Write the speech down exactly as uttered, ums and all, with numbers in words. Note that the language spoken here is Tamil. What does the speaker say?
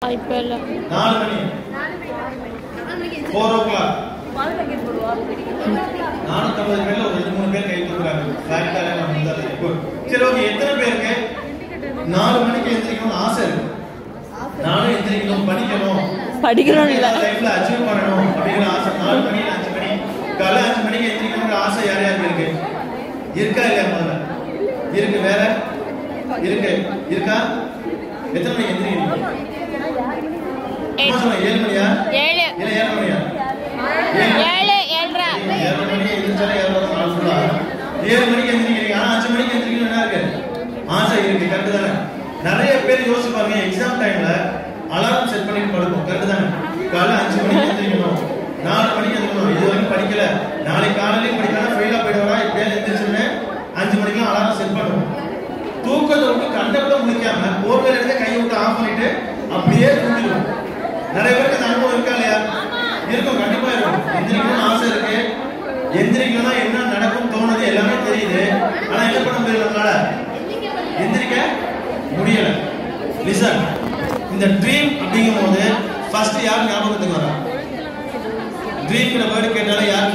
இப்ப இல்ல நாலு மணி four o'clock நானூத்தம்பது பேர்ல ஒரு ரெண்டு மூணு பேர் கை தூக்குறாங்க. கரெக்டா நம்ம வந்தாரு. குட். சரி ஓகே, எத்தனை பேருக்கு நாலு மணிக்கு எந்திரிக்கணும்னு ஆசை இருக்கு? நானும் எந்திரிக்கணும், படிக்கணும், படிக்கணும் இல்ல லைஃப்ல அச்சீவ் பண்ணணும் அப்படிங்கிற ஆசை. நாலு மணி அஞ்சு மணி காலை அஞ்சு மணிக்கு எந்திரிக்கணும்ன்ற ஆசை யார் யாருக்கு இருக்கு? இருக்கா இல்லையா? முதல்ல இருக்கு. வேற இருக்கு இருக்கா? எத்தனை மணிக்கு எந்திரிக்கணும்? ஏழு மணியா? ஏழு இல்ல ஏழு மணியா? ஏழு ஏழரை ஏழு மணிக்கு எந்திரிச்சாலே ஏழு நாள் ஃபுல்லா ஏழு மணிக்கு எந்திரிக்கிறீங்க. ஆனா அஞ்சு மணிக்கு எந்திரிக்கணும் என்ன இருக்கு? ஆசை இருக்கு. கரெக்ட் தானே? நிறைய பேர் யோசிச்சு பாருங்க, எக்ஸாம் டைம்ல அலாரம் செட் பண்ணிட்டு படுக்கும். கரெக்ட் தானே? காலை அஞ்சு மணிக்கு எந்திரிக்கணும், நாலு மணிக்கு எந்திரிக்கணும். இது வரைக்கும் படிக்கல, நாளைக்கு காலையிலையும் படிக்கலாம், ஃபெயிலா போயிடுவா. இப்படியே எந்திரிச்சுன்னு அஞ்சு மணிக்கெல்லாம் அலாரம் செட் பண்ணுவோம். தூக்கத்தை விட்டு கண்ட கூட முடிக்காம போர்வையில இருந்து கையை விட்டு ஆஃப் பண்ணிட்டு அப்படியே தூங்கிடுவோம். நிறைய பேருக்கு அந்த அனுபவம் இருக்கா இல்லையா? இருக்கும், கண்டிப்பா இருக்கும். எந்திரிக்கணும்னு ஆசை இருக்கு, எந்திரிக்கணும்னா என்ன நடக்கும் தோணுது, எல்லாமே தெரியுது. ஆனா என்ன பண்ண முடியல, நம்மளால எந்திரிக்க முடியல. லிசன், இந்த ட்ரீம் அப்படிங்கும் போது ஃபர்ஸ்ட் யார் ஞாபகத்துக்கு வரா? ட்ரீம்ங்கிற வேர்டு கேட்டாலே யார்